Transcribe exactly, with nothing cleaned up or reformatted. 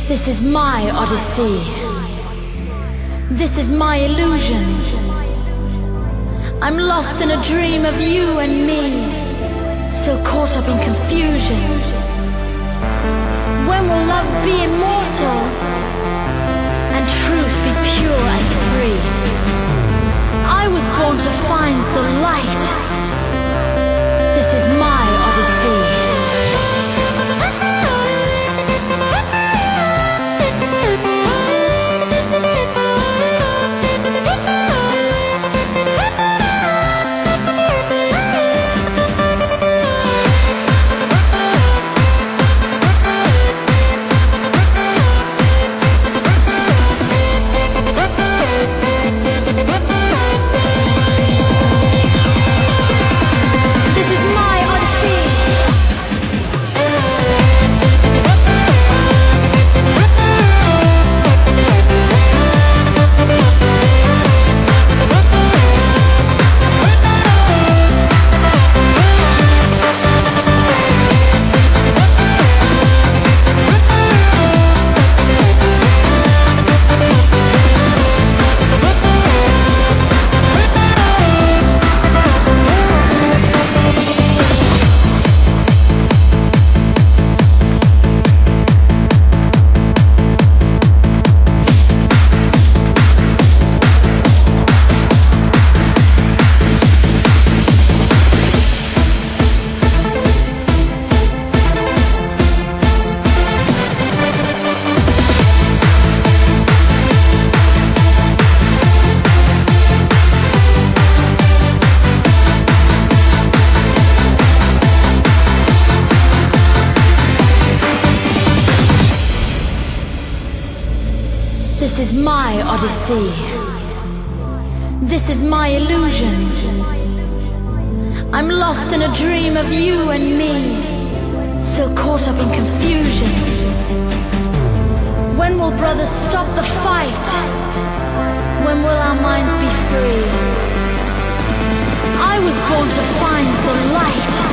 This is my odyssey. This is my illusion. I'm lost in a dream of you and me, still caught up in confusion. When will love be immortal and truth be pure and free? I was born to find the light. This is my odyssey. This is my odyssey. This is my illusion. I'm lost in a dream of you and me, still caught up in confusion. When will brothers stop the fight? When will our minds be free? I was born to find the light.